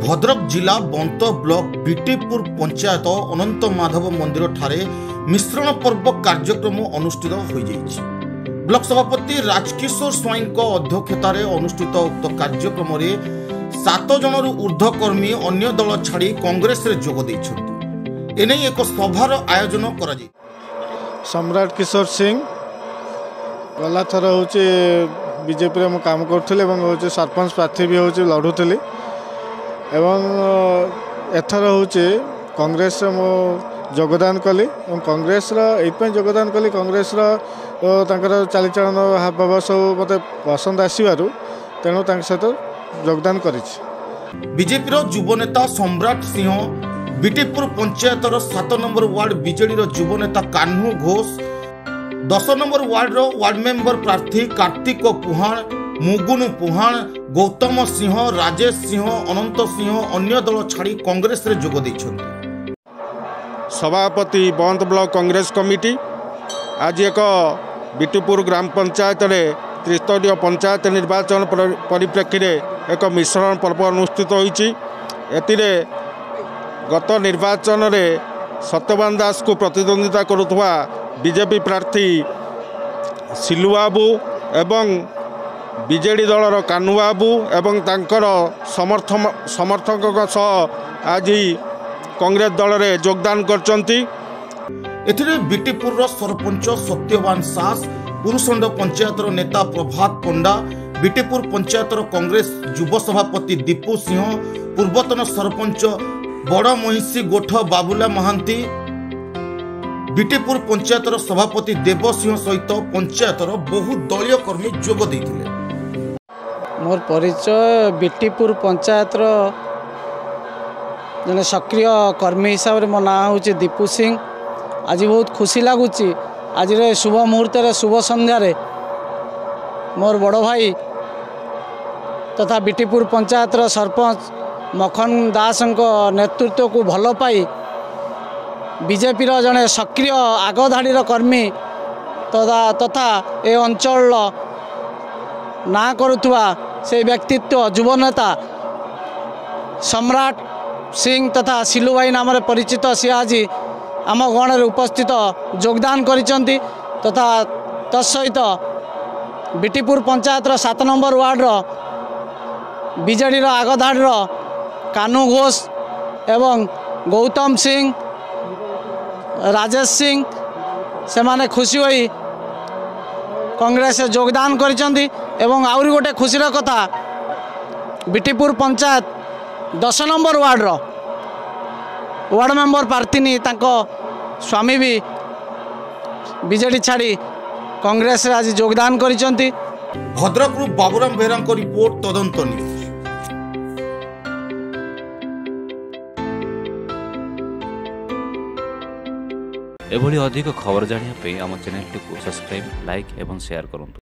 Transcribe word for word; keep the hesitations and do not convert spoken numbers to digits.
भद्रक जिला बंत ब्लॉक बीटीपुर पंचायत अनंत माधव मंदिर ठारे मिश्रण पर्व कार्यक्रम अनुष्ठित हो जाइछि। ब्लॉक सभापति राजकिशोर स्वाईं अध्यक्षतार अनुष्ठित उक्त कार्यक्रम सात जन ऊर्ध्वकर्मी अन्य दल छाड़ी कांग्रेस रे जोग दैछन्ति। एने एक सभार आयोजन करा जाय। सम्राट किशोर सिंह गला थर हूँ बीजेपी रे काम करुले हूँ सरपंच प्रार्थी भी हूँ लड़ुली एवं एथर हूँ कांग्रेस मो योगदान कली कांग्रेस योगदान कली कांग्रेस चालीचलन हाव सब मत पसंद आसबार तेणु सहित योगदान कर। बीजेपी युव नेता सम्राट सिंह बीटीपुर पंचायतर सात नंबर वार्ड बीजेडी युव नेता कान्हू घोष दस नंबर वार्ड वार्ड मेंबर प्रार्थी कार्तिक पुहाण मुगुनु पुहाण गौतम सिंह राजेश सिंह अनंत सिंह अन्य दल छाड़ी कांग्रेस रे जोग दैछन्ति। सभापति बंत ब्लॉक कांग्रेस कमिटी आज एक बीटीपुर ग्राम पंचायत त्रिस्तरीय पंचायत निर्वाचन परिप्रेक्षी एक मिश्रण पर्व अनुष्ठित होइछि। एतिरे गत निर्वाचन में सत्यवान दास को प्रतिद्वंदिता करुवा बीजेपी प्रार्थी सिलु बाबू एवं बीजेडी दलर कान्हू बाबू एवं तांकर समर्थ समर्थक आज कांग्रेस दल में योगदान करचंती। एथिरे बीटीपुर सरपंच सत्यवान सास पुरुषंड पंचायतर नेता प्रभात पंडा बीटीपुर पंचायतर कांग्रेस युव सभापति दीपू सिंह पूर्वतन सरपंच बड़ महिषी गोठ बाबुला महांती बीटीपुर पंचायतर सभापति देव सिंह सहित पंचायतर बहु दलीय कर्मी जोग देइथिले। मोर परिचय बीटीपुर पंचायतर जने सक्रिय कर्मी हिसाब से मो ना हूँ दीपू सिंह। आज बहुत खुशी लगुच आज शुभ मुहूर्त शुभ संध्यारे मोर बड़ भाई तथा बीटीपुर पंचायतर सरपंच मखन दास नेतृत्व को भल पाई बीजेपी जड़े सक्रिय आगधाड़ी कर्मी तथा तथा ए अंचल ना करुवा से व्यक्तित्व युव नेता सम्राट सिंह तथा सिलु भाई नाम परिचित सी आज आम गण उपस्थित योगदान करिसेंती तथा तत्सहित बीटीपुर पंचायतर सात नंबर वार्ड बीजेडी आगधाड़ी कान्हू घोष एवं गौतम सिंह राजेश सिंह से माने खुशी होई कांग्रेस योगदान करिसेंती। एवं आउरी गोटे खुशीर कथा बीटीपुर पंचायत दस नंबर वार्ड वार्ड मेंबर प्रार्थी तांको स्वामी भी बीजेडी छाड़ी कांग्रेस आज योगदान करिसेंती। भद्रक रु बाबूराम बेहरा रिपोर्ट तदंत न्यूज। एभली अधिक खबर जानिया पे आम चैनल को सब्सक्राइब लाइक एवं शेयर करूँ।